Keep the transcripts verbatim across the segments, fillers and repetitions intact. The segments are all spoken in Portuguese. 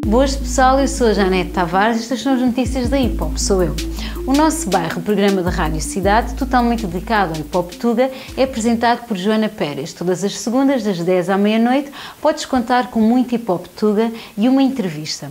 Boas pessoal, eu sou a Janete Tavares e estas são as notícias da Hip Hop Sou Eu. O Nosso Bairro, o programa da Rádio Cidade, totalmente dedicado ao Hip Hop Tuga, é apresentado por Joana Pérez. Todas as segundas, das dez à meia-noite, podes contar com muito Hip Hop Tuga e uma entrevista.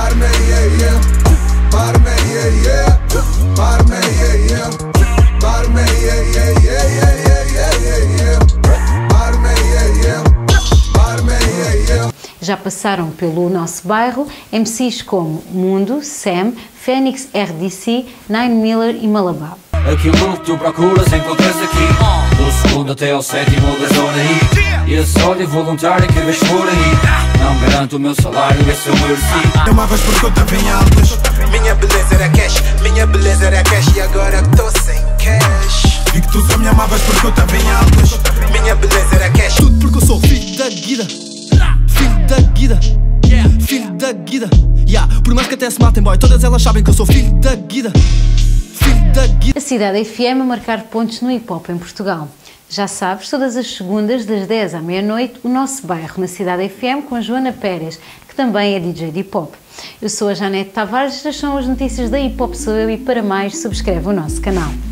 Já passaram pelo Nosso Bairro M Cs como Mundo, Sam, Fênix, R D C, Nine Miller e Malabá. Aquilo que tu procuras encontras aqui, do segundo até ao sétimo da zona I. E esse ódio voluntário que vês por aí, não garanto o meu salário, esse eu mereci. Me amavas porque eu estava em altas. Minha beleza era cash, minha beleza era cash. E agora que estou sem cash, vi que tu só me amavas porque eu estava em altas. Minha beleza era cash. Tudo porque eu sou filho da Guida, filho da Guida, filho da Guida. Yeah, por mais que até se matem, boy, todas elas sabem que eu sou filho da Guida, filho da Guida. A Cidade F M a marcar pontos no hip hop em Portugal. Já sabes, todas as segundas, das dez à meia-noite, o Nosso Bairro na Cidade F M com a Joana Pérez, que também é D J de hip hop. Eu sou a Janete Tavares e estas são as notícias da Hip Hop Sou Eu e para mais subscreve o nosso canal.